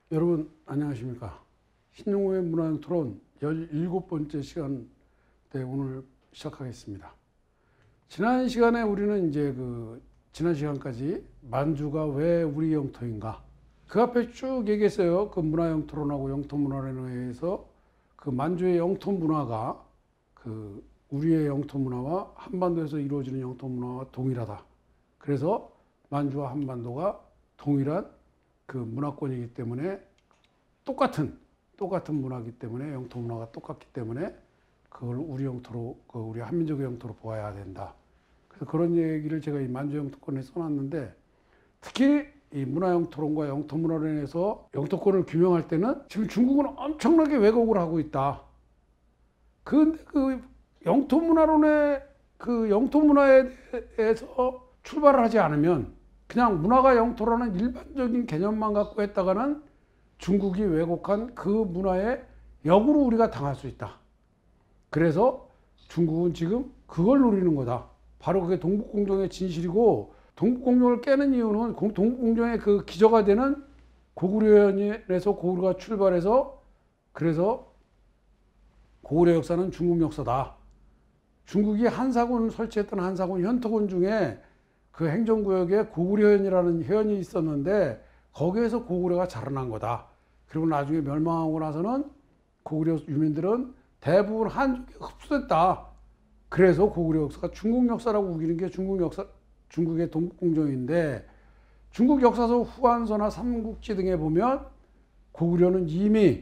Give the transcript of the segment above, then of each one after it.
여러분 안녕하십니까. 신용호의 문화형 토론 17번째 시간대 오늘 시작하겠습니다. 지난 시간에 우리는 이제 지난 시간까지 만주가 왜 우리 영토인가 그 앞에 쭉 얘기했어요. 그 문화형 토론하고 영토 문화론에서 그 만주의 영토 문화가 그 우리의 영토 문화와 한반도에서 이루어지는 영토 문화와 동일하다. 그래서 만주와 한반도가 동일한 그 문화권이기 때문에 똑같은 문화이기 때문에 영토 문화가 똑같기 때문에 그걸 우리 영토로 우리 한민족의 영토로 보아야 된다. 그래서 그런 얘기를 제가 이 만주 영토권에 써놨는데 특히 이 문화형 토론과 영토 문화론에서 영토권을 규명할 때는 지금 중국은 엄청나게 왜곡을 하고 있다. 근데 그 영토 문화론의 그 영토 문화에 대해서 출발을 하지 않으면 그냥 문화가 영토라는 일반적인 개념만 갖고 했다가는 중국이 왜곡한 그 문화에 역으로 우리가 당할 수 있다. 그래서 중국은 지금 그걸 노리는 거다. 바로 그게 동북공정의 진실이고 동북공정을 깨는 이유는 동북공정의 그 기저가 되는 고구려에서 고구려가 출발해서 그래서 고구려 역사는 중국 역사다. 중국이 한사군 설치했던 한사군 현토군 중에 그 행정구역에 고구려현이라는 현이 있었는데 거기에서 고구려가 자라난 거다. 그리고 나중에 멸망하고 나서는 고구려 유민들은 대부분 한족에 흡수됐다. 그래서 고구려 역사가 중국 역사라고 우기는 게 중국의 동북공정인데 중국 역사서 후한서나 삼국지 등에 보면 고구려는 이미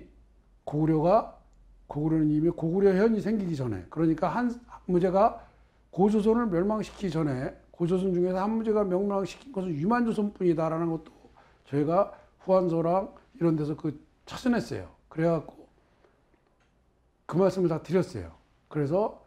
고구려현이 생기기 전에 그러니까 한무제가 고조선을 멸망시키기 전에 고조선 중에서 한무제가 멸망시킨 것은 유만조선뿐이다라는 것도 저희가 후한서랑 이런 데서 찾아냈어요. 그래갖고 그 말씀을 다 드렸어요. 그래서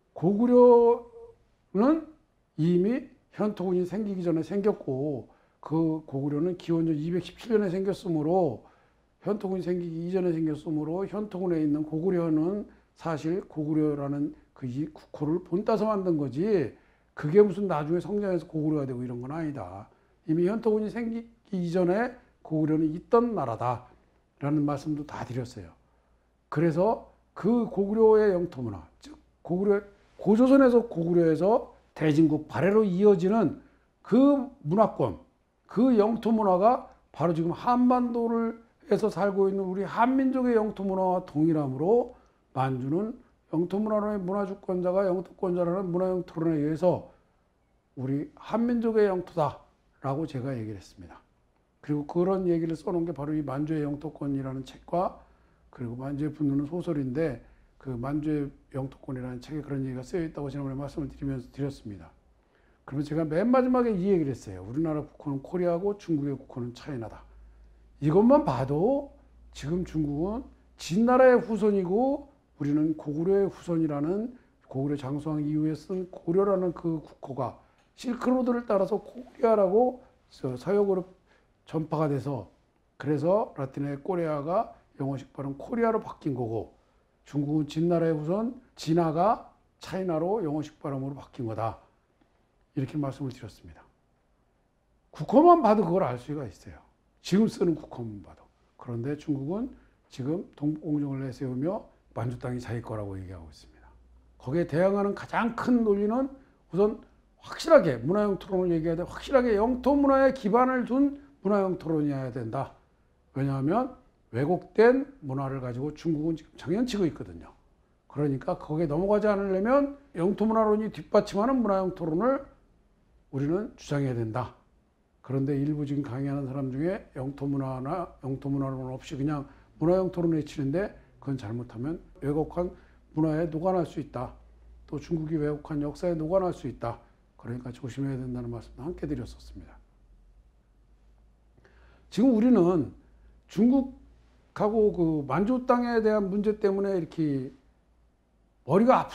고구려는 이미 현토군이 생기기 전에 생겼고 그 고구려는 기원전 217년에 생겼으므로 현토군이 생기기 이전에 생겼으므로 현토군에 있는 고구려는 사실 고구려라는 그 국호를 본따서 만든 거지 그게 무슨 나중에 성장해서 고구려가 되고 이런 건 아니다. 이미 현토군이 생기기 이전에 고구려는 있던 나라다라는 말씀도 다 드렸어요. 그래서 그 고구려의 영토 문화, 즉 고조선에서 고구려에서 대진국 발해로 이어지는 그 문화권, 그 영토 문화가 바로 지금 한반도를 해서 살고 있는 우리 한민족의 영토 문화와 동일하므로 만주는 영토 문화론의 문화주권자가 영토권자라는 문화형 토론에 의해서 우리 한민족의 영토다라고 제가 얘기를 했습니다. 그리고 그런 얘기를 써놓은 게 바로 이 만주의 영토권이라는 책과 그리고 만주에 붙는 소설인데 그 만주의 영토권이라는 책에 그런 얘기가 쓰여 있다고 지난번에 말씀을 드렸습니다. 그러면 제가 맨 마지막에 이 얘기를 했어요. 우리나라 국호는 코리아고 중국의 국호는 차이나다. 이것만 봐도 지금 중국은 진나라의 후손이고 우리는 고구려의 후손이라는 고구려 장수왕 이후에 쓴 고려라는 그 국호가 실크로드를 따라서 코리아라고 서역으로 전파가 돼서 그래서 라틴어의 꼬레아가 영어식 발음 코리아로 바뀐 거고 중국은 진나라의 후손 진화가 차이나로 영어식 발음으로 바뀐 거다. 이렇게 말씀을 드렸습니다. 국호만 봐도 그걸 알 수가 있어요. 지금 쓰는 국호만 봐도. 그런데 중국은 지금 동북공정을 내세우며 만주 땅이 자기 거라고 얘기하고 있습니다. 거기에 대항하는 가장 큰 논리는 우선 확실하게 문화형 토론을 얘기해야 돼. 확실하게 영토 문화에 기반을 둔 문화형 토론이어야 된다. 왜냐하면 왜곡된 문화를 가지고 중국은 지금 장난치고 있거든요. 그러니까 거기에 넘어가지 않으려면 영토 문화론이 뒷받침하는 문화형 토론을 우리는 주장해야 된다. 그런데 일부 지금 강의하는 사람 중에 영토 문화론 없이 그냥 문화형 토론에 치는데 그건 잘못하면 왜곡한 문화에 녹아날 수 있다. 또 중국이 왜곡한 역사에 녹아날 수 있다. 그러니까 조심해야 된다는 말씀도 함께 드렸었습니다. 지금 우리는 중국하고 그 만주 땅에 대한 문제 때문에 이렇게 머리가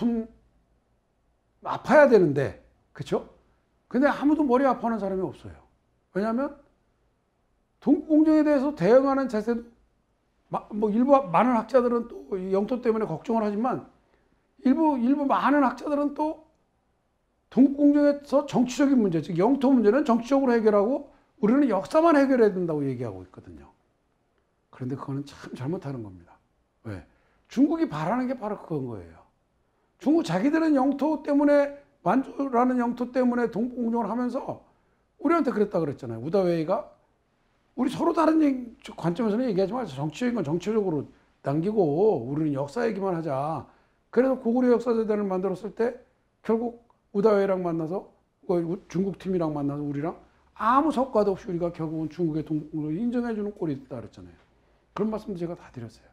아파야 되는데, 그렇죠? 근데 아무도 머리 아파하는 사람이 없어요. 왜냐하면 동북공정에 대해서 대응하는 자세도 일부 많은 학자들은 또 영토 때문에 걱정을 하지만 일부 많은 학자들은 또 동북공정에서 정치적인 문제, 즉 영토 문제는 정치적으로 해결하고 우리는 역사만 해결해야 된다고 얘기하고 있거든요. 그런데 그거는 참 잘못하는 겁니다. 왜? 중국이 바라는 게 바로 그건 거예요. 중국 자기들은 영토 때문에, 만주라는 영토 때문에 동북공정을 하면서 우리한테 그랬다 그랬잖아요. 우다웨이가 우리 서로 다른 관점에서는 얘기하지 말자. 정치적인 건 정치적으로 남기고 우리는 역사 얘기만 하자. 그래서 고구려 역사재단을 만들었을 때 결국 우다웨이랑 만나서 중국 팀이랑 만나서 우리랑 아무 성과도 없이 우리가 결국은 중국의 동북공정을 인정해주는 꼴이 있다 그랬잖아요. 그런 말씀 제가 다 드렸어요.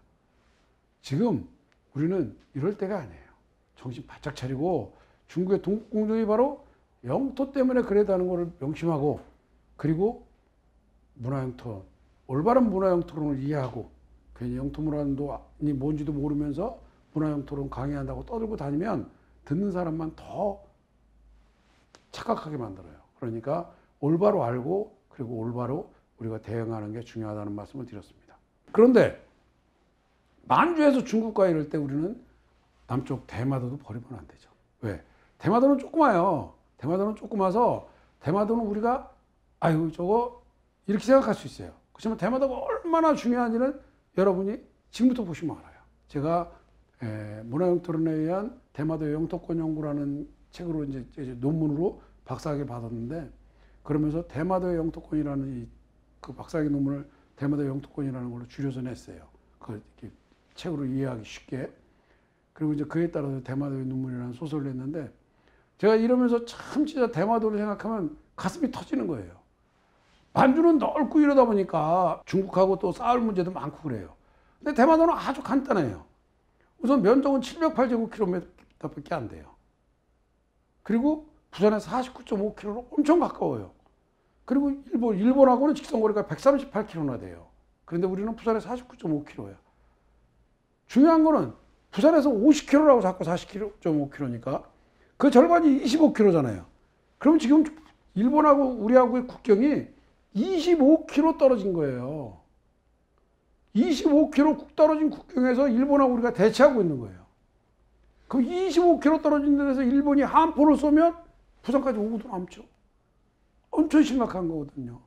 지금 우리는 이럴 때가 아니에요. 정신 바짝 차리고 중국의 동북공정이 바로 영토 때문에 그랬다는 것을 명심하고, 그리고 문화영토, 올바른 문화영토론을 이해하고, 괜히 영토문화론이 뭔지도 모르면서 문화영토론 강의한다고 떠들고 다니면 듣는 사람만 더 착각하게 만들어요. 그러니까 올바로 알고 그리고 올바로 우리가 대응하는 게 중요하다는 말씀을 드렸습니다. 그런데 만주에서 중국과 이럴 때 우리는 남쪽 대마도도 버리면 안 되죠. 왜? 대마도는 조그마요. 대마도는 조그마서 대마도는 우리가 아유 저거 이렇게 생각할 수 있어요. 그렇지만 대마도가 얼마나 중요한지는 여러분이 지금부터 보시면 알아요. 제가 문화영토론에 의한 대마도의 영토권 연구라는 책으로 이제 논문으로 박사학위 받았는데, 그러면서 대마도의 영토권이라는 그 박사학위 논문을 대마도의 영토권이라는 걸로 줄여서 냈어요. 그 책으로 이해하기 쉽게. 그리고 이제 그에 따라서 대마도의 눈물이라는 소설을 냈는데, 제가 이러면서 참 진짜 대마도를 생각하면 가슴이 터지는 거예요. 만주는 넓고 이러다 보니까 중국하고 또 싸울 문제도 많고 그래요. 근데 대마도는 아주 간단해요. 우선 면적은 708제곱킬로미터밖에 안 돼요. 그리고 부산에 49.5km로 엄청 가까워요. 그리고 일본하고는 직선거리가 138km나 돼요. 그런데 우리는 부산에 49.5km예요. 중요한 거는 부산에서 50km라고 잡고 40.5km니까 그 절반이 25km잖아요. 그럼 지금 일본하고 우리하고의 국경이 25km 떨어진 거예요. 25km 떨어진 국경에서 일본하고 우리가 대치하고 있는 거예요. 그럼 25km 떨어진 데서 일본이 함포를 쏘면 부산까지 오고도 남죠. 엄청 심각한 거거든요.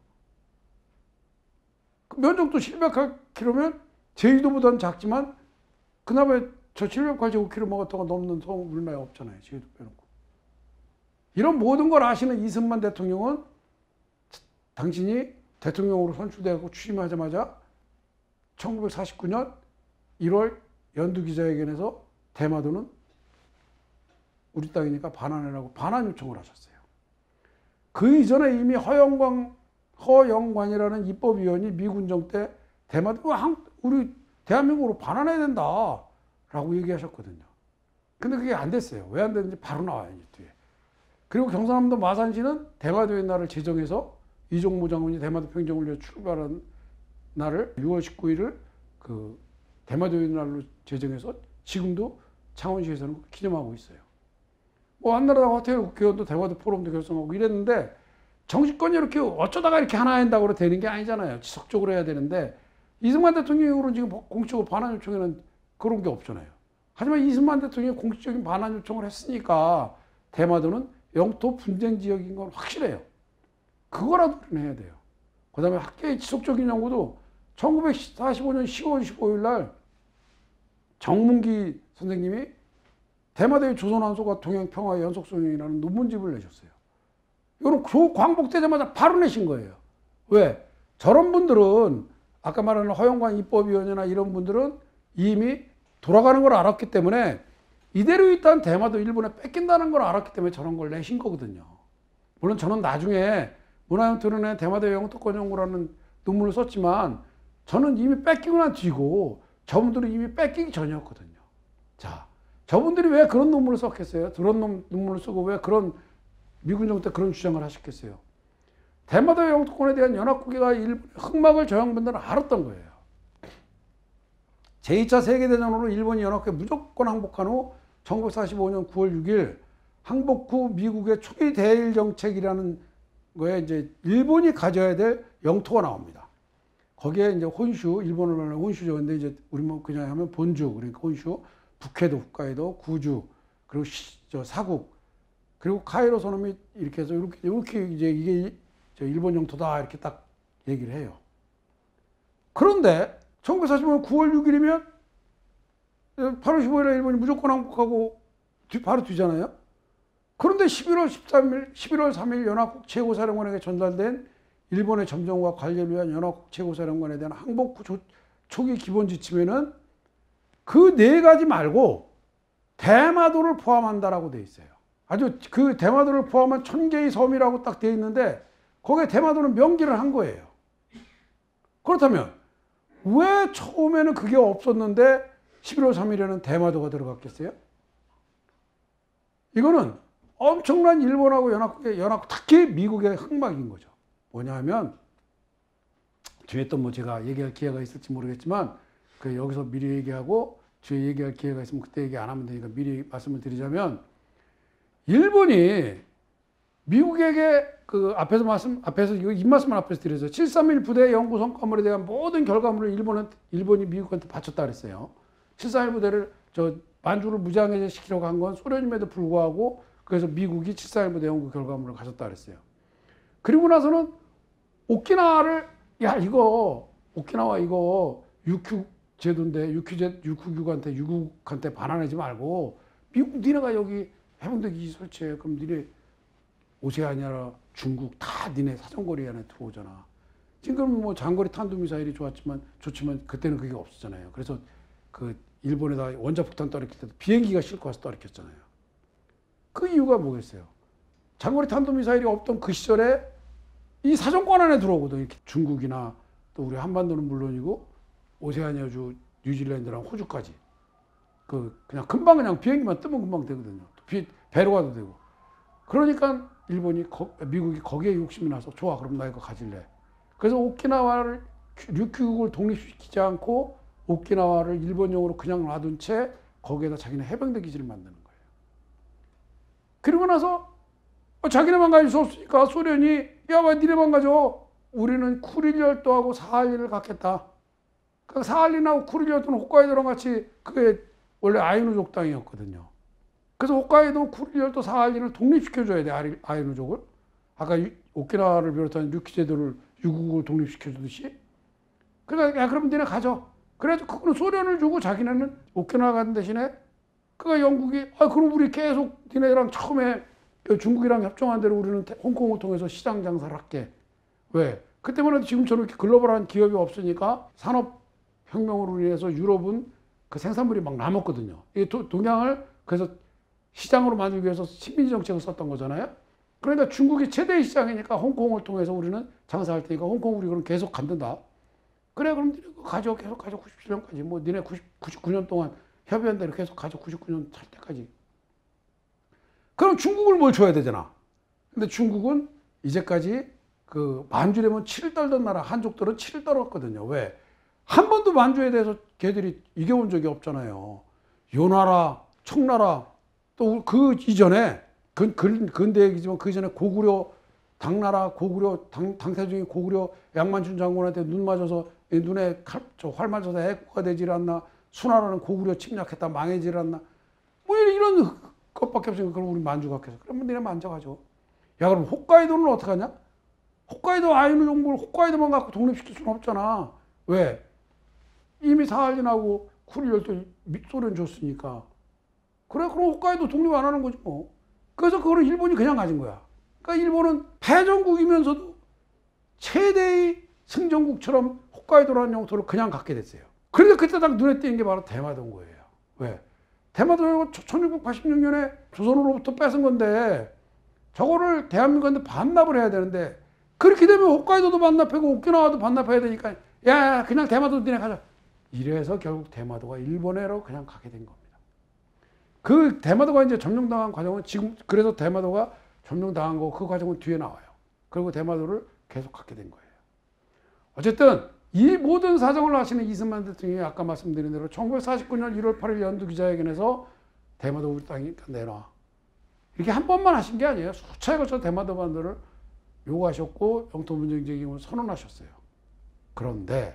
그 면적도 700km면 제주도보다는 작지만 그나마 저 708제곱킬로미터가 넘는 성 우리나라에 없잖아요. 제주도 빼놓고. 이런 모든 걸 아시는 이승만 대통령은 당신이 대통령으로 선출되고 취임하자마자 1949년 1월 연두 기자회견에서 대마도는 우리 땅이니까 반환해라고 반환 요청을 하셨어요. 그 이전에 이미 허영관이라는 입법위원이 미군정 때 대마도 우리 대한민국으로 반환해야 된다라고 얘기하셨거든요. 근데 그게 안 됐어요. 왜 안 됐는지 바로 나와요, 이제 뒤에. 그리고 경상남도 마산시는 대마도의 날을 제정해서 이종무 장군이 대마도 평정을 위해 출발한 날을 6월 19일을 그 대마도의 날로 제정해서 지금도 창원시에서는 기념하고 있어요. 뭐 한나라당 화태일 국회의원도 대마도 포럼도 결성하고 이랬는데, 정치권이 이렇게 어쩌다가 이렇게 하나 한다고 되는 게 아니잖아요. 지속적으로 해야 되는데, 이승만 대통령으로 지금 공식적으로 반환 요청에는 그런 게 없잖아요. 하지만 이승만 대통령이 공식적인 반환 요청을 했으니까 대마도는 영토 분쟁 지역인 건 확실해요. 그거라도 우리는 해야 돼요. 그 다음에 학계의 지속적인 연구도 1945년 10월 15일 날 정문기 선생님이 대마도의 조선한소가 동양평화의 연속성이라는 논문집을 내셨어요. 이거는 광복되자마자 바로 내신 거예요. 왜? 저런 분들은 아까 말하는 허영관 입법위원이나 이런 분들은 이미 돌아가는 걸 알았기 때문에 이대로 있다는 대마도 일본에 뺏긴다는 걸 알았기 때문에 저런 걸 내신 거거든요. 물론 저는 나중에 문화영토론에 대마도의 영토권 연구라는 논문을 썼지만 저는 이미 뺏기고 난 뒤고 저분들은 이미 뺏기기 전이었거든요. 자, 저분들이 왜 그런 논문을 썼겠어요? 그런 논문을 쓰고 왜 그런 미군정 때 그런 주장을 하셨겠어요? 대마도의 영토권에 대한 연합국가 일본의 흑막을 저 양반들은 알았던 거예요. 제2차 세계대전으로 일본이 연합국에 무조건 항복한 후 1945년 9월 6일 항복 후 미국의 초기 대일 정책이라는 거에 이제 일본이 가져야 될 영토가 나옵니다. 거기에 이제 혼슈, 일본을 말하는 혼슈죠. 근데 이제 우리 뭐 그냥 하면 본주, 그러니까 혼슈, 북해도, 홋카이도, 구주, 그리고 사국, 그리고 카이로 선언이 이렇게 해서 이렇게 이제 이게 일본 영토다 이렇게 딱 얘기를 해요. 그런데 1945년 9월 6일이면 8월 15일에 일본이 무조건 항복하고 바로 뒤잖아요. 그런데 11월 13일, 11월 3일 연합국 최고사령관에게 전달된 일본의 점령과 관리를 위한 연합국 최고사령관에 대한 항복 초기 기본 지침에는 그 네 가지 말고 대마도를 포함한다라고 돼 있어요. 아주 그 대마도를 포함한 1000개의 섬이라고 딱 돼 있는데 거기에 대마도는 명기를 한 거예요. 그렇다면 왜 처음에는 그게 없었는데 11월 3일에는 대마도가 들어갔겠어요? 이거는 엄청난 일본하고 연합국, 특히 미국의 항막인 거죠. 뭐냐 하면, 뒤에 또 뭐 제가 얘기할 기회가 있을지 모르겠지만, 그 여기서 미리 얘기하고, 뒤에 얘기할 기회가 있으면 그때 얘기 안 하면 되니까 미리 말씀을 드리자면, 일본이 미국에게 앞에서 이거 입말씀을 앞에서 드렸어요. 731 부대 연구 성과물에 대한 모든 결과물을 일본이 미국한테 바쳤다 그랬어요. 731 부대를 만주를 무장해제시키려고 한 건 소련임에도 불구하고 그래서 미국이 731 부대 연구 결과물을 가졌다 그랬어요. 그리고 나서는 오키나와를 오키나와 이거 육휴 제도인데 육국한테 반환하지 말고 미국 니네가 여기 해병대기 설치해. 그럼 니네 오세아니아나 중국 다 니네 사정거리 안에 들어오잖아. 지금 뭐 장거리 탄도미사일이 좋지만 그때는 그게 없었잖아요. 그래서 그 일본에다 원자폭탄 떨어뜨릴 때도 비행기가 싣고 와서 떨어뜨렸잖아요. 그 이유가 뭐겠어요? 장거리 탄도미사일이 없던 그 시절에 이 사정권 안에 들어오거든. 이렇게 중국이나 또 우리 한반도는 물론이고 오세아니아주 뉴질랜드랑 호주까지 그냥 금방 비행기만 뜨면 금방 되거든요. 배로 가도 되고. 그러니까 미국이 거기에 욕심이 나서 좋아 그럼 나 이거 가질래. 그래서 오키나와를 ryukyu국을 독립시키지 않고 오키나와를 일본용으로 그냥 놔둔 채 거기에다 자기네 해병대 기지를 만드는 거예요. 그리고 나서 자기네만 가질 수 없으니까 소련이 왜 니네만 가져? 우리는 쿠릴 열도하고 사할린을 갖겠다. 그 사할린하고 쿠릴 열도는 홋카이도랑 같이 그게 원래 아이누족 땅이었거든요. 그래서 홋카이도 쿠릴 열도 사할린을 독립시켜줘야 돼. 아이누족을. 아까 오키나와를 비롯한 류큐 제도를 유국을 독립시켜주듯이. 그러니까 그럼 니네 가져. 그래도 그거는 소련을 주고 자기네는 오키나와 가는 대신에 영국이 그럼 우리 계속 니네랑 처음에 중국이랑 협정한 대로 우리는 홍콩을 통해서 시장 장사를 할게. 왜? 그때만 해도 지금처럼 이렇게 글로벌한 기업이 없으니까 산업혁명으로 인해서 유럽은 그 생산물이 막 남았거든요. 이 동양을 그래서 시장으로 만들기 위해서 식민지 정책을 썼던 거잖아요. 그러니까 중국이 최대의 시장이니까 홍콩을 통해서 우리는 장사할 테니까 홍콩 우리 그럼 계속 간다. 그래 그럼 니네 계속 가져 97년까지 뭐 니네 99년 동안 협의한 대로 계속 가져 99년 살 때까지. 그럼 중국을 뭘 줘야 되잖아. 근데 중국은 이제까지 만주되면 7을 떨던 나라 한족들은 7을 떨었거든요. 왜? 한 번도 만주에 대해서 걔들이 이겨본 적이 없잖아요. 요나라, 청나라 또 그 이전에 근대 얘기지만 그 이전에 고구려 당나라 당태종이 고구려 양만춘 장군한테 눈 맞아서 눈에 활 맞아서 애국가 되질 않나. 수나라는 고구려 침략했다 망해질 않나. 뭐 이런 것밖에 없으니까 그럼 우리 만주 갖겠어. 그러면 니네 만주 가져. 야 그럼 홋카이도는 어떡하냐? 홋카이도 아이누 정부를 홋카이도만 갖고 독립시킬 수는 없잖아. 왜? 이미 사할린하고 쿠릴열도 소련 줬으니까. 그래 그럼 홋카이도 독립 안 하는 거지 뭐. 그래서 그거를 일본이 그냥 가진 거야. 그러니까 일본은 패전국이면서도 최대의 승전국처럼 홋카이도라는 영토를 그냥 갖게 됐어요. 그러니까 그때 딱 눈에 띄는 게 바로 대마도인 거예요. 왜? 대마도가 1686년에 조선으로부터 뺏은 건데 저거를 대한민국한테 반납을 해야 되는데 그렇게 되면 홋카이도도 반납하고 오키나와도 반납해야 되니까 야 그냥 대마도 니네 가자. 이래서 결국 대마도가 일본해로 그냥 가게 된 겁니다. 그 대마도가 이제 점령당한 과정은 지금 그래서 대마도가 점령당한 거 그 과정은 뒤에 나와요. 그리고 대마도를 계속 갖게 된 거예요. 어쨌든 이 모든 사정을 아시는 이승만 대통령이 아까 말씀드린 대로 1949년 1월 8일 연두 기자회견에서 대마도 우리 땅이니까 내놔. 이렇게 한 번만 하신 게 아니에요. 수차에 걸쳐 대마도 반도를 요구하셨고 영토 분쟁적임을 선언하셨어요. 그런데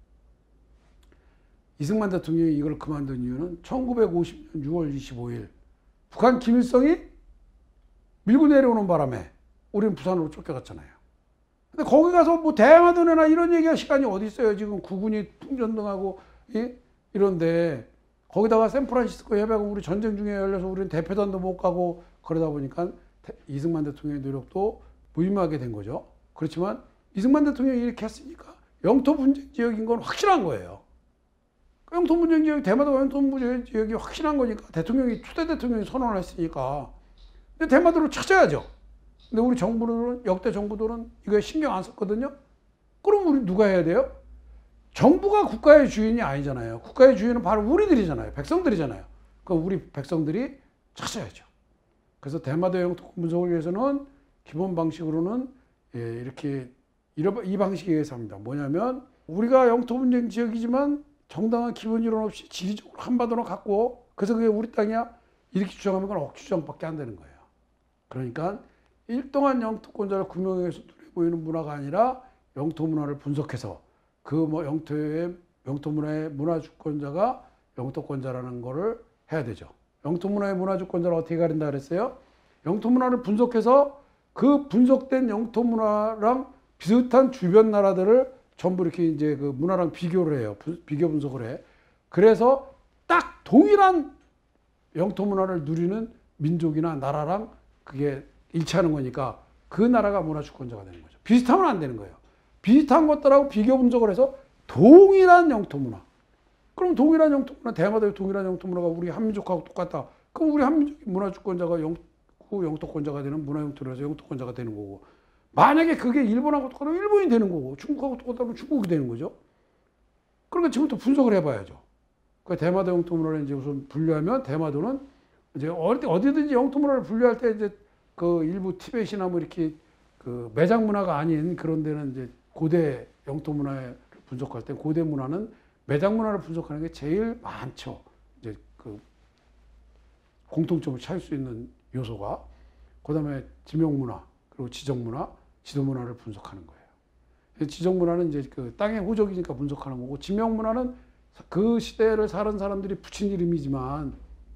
이승만 대통령이 이걸 그만둔 이유는 1950년 6월 25일 북한 김일성이 밀고 내려오는 바람에 우리는 부산으로 쫓겨갔잖아요. 근데 거기 가서 뭐 대마도내나 이런 얘기할 시간이 어디 있어요. 지금 구군이 풍전등하고 이런데 거기다가 샌프란시스코 협약은 우리 전쟁 중에 열려서 우리는 대표단도 못 가고 그러다 보니까 이승만 대통령의 노력도 무의미하게 된 거죠. 그렇지만 이승만 대통령이 이렇게 했으니까 영토 분쟁 지역인 건 확실한 거예요. 영토 분쟁 지역, 대마도가 영토 분쟁 지역이 확실한 거니까 대통령이 초대 대통령이 선언을 했으니까 근데 대마도를 찾아야죠. 근데 우리 정부는 역대 정부들은 이거에 신경 안 썼거든요. 그럼 우리 누가 해야 돼요? 정부가 국가의 주인이 아니잖아요. 국가의 주인은 바로 우리들이잖아요. 백성들이잖아요. 그럼 우리 백성들이 찾아야죠. 그래서 대마도 영토 분석을 위해서는 기본 방식으로는 이렇게 이 방식에 의해서 합니다. 뭐냐면 우리가 영토 분쟁 지역이지만 정당한 기본 이론 없이 지리적으로 한반도로 갖고 그래서 그게 우리 땅이야 이렇게 주장하면 그건 억지 주장밖에 안 되는 거예요. 그러니까 일정한 영토권자를 규명해서 눈에 보이는 문화가 아니라 영토 문화를 분석해서 그 뭐 영토 문화의 문화 주권자가 영토권자라는 거를 해야 되죠. 영토 문화의 문화 주권자를 어떻게 가린다 그랬어요? 영토 문화를 분석해서 그 분석된 영토 문화랑 비슷한 주변 나라들을 전부 이렇게 이제 그 문화랑 비교를 해요. 비교 분석을 해. 그래서 딱 동일한 영토 문화를 누리는 민족이나 나라랑 그게 일치하는 거니까 그 나라가 문화 주권자가 되는 거죠. 비슷하면 안 되는 거예요. 비슷한 것들하고 비교 분석을 해서 동일한 영토 문화. 그럼 동일한 영토 문화, 대마도의 동일한 영토 문화가 우리 한민족하고 똑같다. 그럼 우리 한민족 문화 주권자가 영토권자가 되는 문화 영토라서 영토권자가 되는 거고. 만약에 그게 일본하고 똑같으면 일본이 되는 거고 중국하고 똑같다면 중국이 되는 거죠. 그러니까 지금부터 분석을 해봐야죠. 그 대마도 영토 문화를 이제 우선 분류하면 대마도는 이제 어디든지 영토 문화를 분류할 때 이제 그 일부 티벳이나 뭐 이렇게 그 매장 문화가 아닌 그런 데는 이제 고대 영토 문화를 분석할 때 고대 문화는 매장 문화를 분석하는 게 제일 많죠. 이제 그 공통점을 찾을 수 있는 요소가 그다음에 지명 문화 그리고 지정 문화, 지도 문화를 분석하는 거예요. 지정 문화는 이제 그 땅의 호적이니까 분석하는 거고 지명 문화는 그 시대를 사는 사람들이 붙인 이름이지만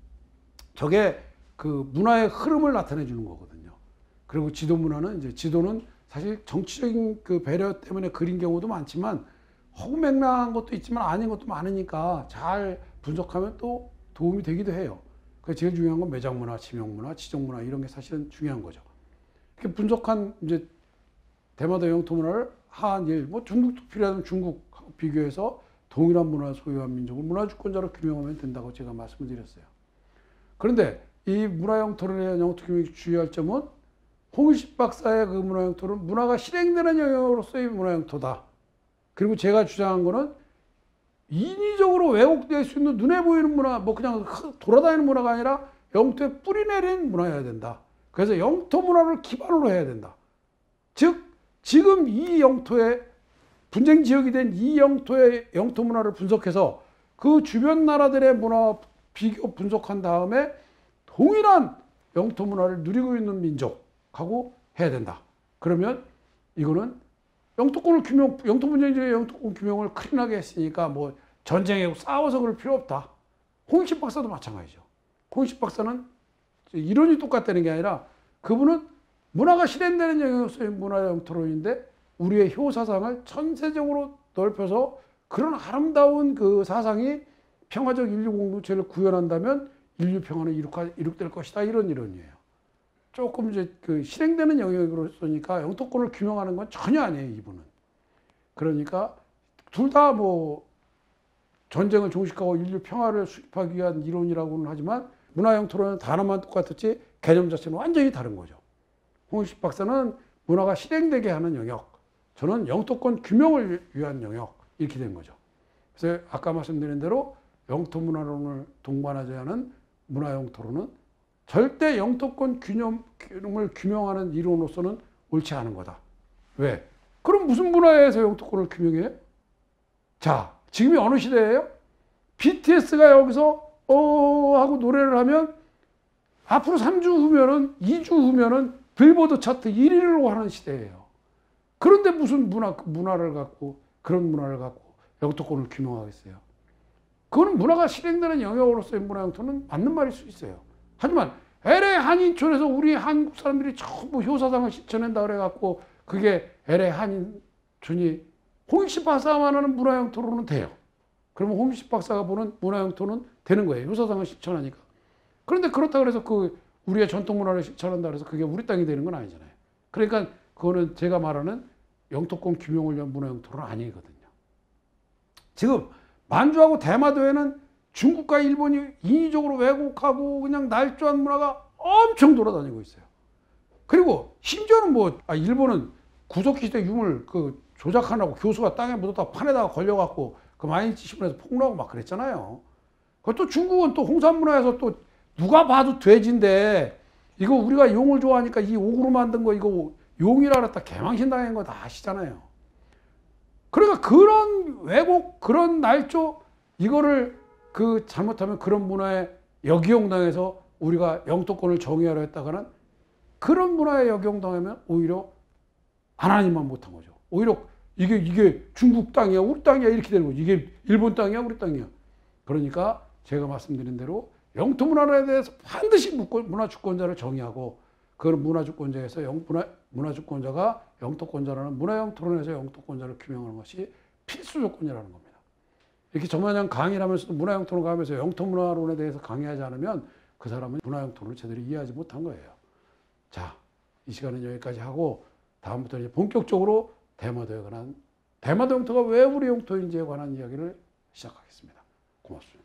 저게 그 문화의 흐름을 나타내 주는 거거든요. 그리고 지도 문화는 이제 지도는 사실 정치적인 그 배려 때문에 그린 경우도 많지만 허구맹랑한 것도 있지만 아닌 것도 많으니까 잘 분석하면 또 도움이 되기도 해요. 그래서 제일 중요한 건 매장 문화, 지명 문화, 지정 문화 이런 게 사실은 중요한 거죠. 이렇게 분석한 이제 대마도 영토 문화를 뭐 중국도 필요하면 중국하고 비교해서 동일한 문화를 소유한 민족을 문화 주권자로 규명하면 된다고 제가 말씀을 드렸어요. 그런데 이 문화 영토를 대한 영토 규명이 주의할 점은 홍일식 박사의 그 문화 영토는 문화가 실행되는 영역으로서의 문화 영토다. 그리고 제가 주장한 거는 인위적으로 왜곡될 수 있는 눈에 보이는 문화, 뭐 그냥 돌아다니는 문화가 아니라 영토에 뿌리 내린 문화여야 된다. 그래서 영토 문화를 기반으로 해야 된다. 즉 지금 이 영토의 분쟁 지역이 된 이 영토의 영토 문화를 분석해서 그 주변 나라들의 문화 비교 분석한 다음에 동일한 영토 문화를 누리고 있는 민족하고 해야 된다. 그러면 이거는 영토권을 영토 분쟁 지역의 영토권 규명을 클린하게 했으니까 뭐 전쟁에 싸워서 그럴 필요 없다. 홍익식 박사도 마찬가지죠. 홍익식 박사는 이론이 똑같다는 게 아니라 그분은 문화가 실현되는 영역에서의 문화 영토론인데 우리의 효사상을 전세적으로 넓혀서 그런 아름다운 그 사상이 평화적 인류 공동체를 구현한다면 인류 평화는 이룩될 것이다. 이런 이론이에요. 조금 이제 그 실행되는 영역으로서니까 영토권을 규명하는 건 전혀 아니에요, 이분은. 그러니까 둘 다 뭐 전쟁을 종식하고 인류 평화를 수립하기 위한 이론이라고는 하지만 문화 영토론은 단어만 똑같았지 개념 자체는 완전히 다른 거죠. 홍익식 박사는 문화가 실행되게 하는 영역, 저는 영토권 규명을 위한 영역 이렇게 된 거죠. 그래서 아까 말씀드린 대로 영토 문화론을 동반하지 않은 문화 영토론은 절대 영토권 균형을 규명하는 이론으로서는 옳지 않은 거다. 왜? 그럼 무슨 문화에서 영토권을 규명해요? 자, 지금이 어느 시대예요? BTS가 여기서 하고 노래를 하면 앞으로 3주 후면은 2주 후면은 빌보드 차트 1위로 하는 시대예요. 그런데 무슨 문화를 갖고 그런 문화를 갖고 영토권을 규명하겠어요? 그거는 문화가 실행되는 영역으로서의 문화 영토는 맞는 말일 수 있어요. 하지만 LA 한인촌에서 우리 한국 사람들이 전부 효사상을 실천한다 그래갖고 그게 LA 한인촌이 홍익식 박사만 하는 문화영토로는 돼요. 그러면 홍익식 박사가 보는 문화영토는 되는 거예요. 효사상을 실천하니까. 그런데 그렇다고 해서 우리의 전통문화를 실천한다 그래서 그게 우리 땅이 되는 건 아니잖아요. 그러니까 그거는 제가 말하는 영토권 규명을 위한 문화영토는 아니거든요. 지금 만주하고 대마도에는 중국과 일본이 인위적으로 왜곡하고 그냥 날조한 문화가 엄청 돌아다니고 있어요. 그리고 심지어는 일본은 구석기시대 유물 조작하라고 교수가 땅에 묻었다 판에다가 걸려갖고 그 마이니치 신문에서 폭로하고 막 그랬잖아요. 그것도 중국은 또 홍산문화에서 또 누가 봐도 돼지인데 이거 우리가 용을 좋아하니까 이 옥으로 만든 거 이거 용이라 그랬다 개망신 당한 거 다 아시잖아요. 그러니까 그런 왜곡, 그런 날조 이거를 잘못하면 그런 문화에 역이용당해서 우리가 영토권을 정의하려 했다가는 그런 문화에 역이용당하면 오히려 하나님만 못한 거죠. 오히려 이게 중국 땅이야, 우리 땅이야 이렇게 되는 거죠. 이게 일본 땅이야, 우리 땅이야. 그러니까 제가 말씀드린 대로 영토 문화에 대해서 반드시 문화주권자를 정의하고 그런 문화주권자에서 문화주권자가 영토권자라는 문화영토론에서 영토권자를 규명하는 것이 필수 조건이라는 겁니다. 이렇게 저마냥 강의를 하면서도 문화영토론 가면서 영토문화론에 대해서 강의하지 않으면 그 사람은 문화영토론을 제대로 이해하지 못한 거예요. 자, 이 시간은 여기까지 하고 다음부터 이제 본격적으로 대마도 영토가 왜 우리 영토인지에 관한 이야기를 시작하겠습니다. 고맙습니다.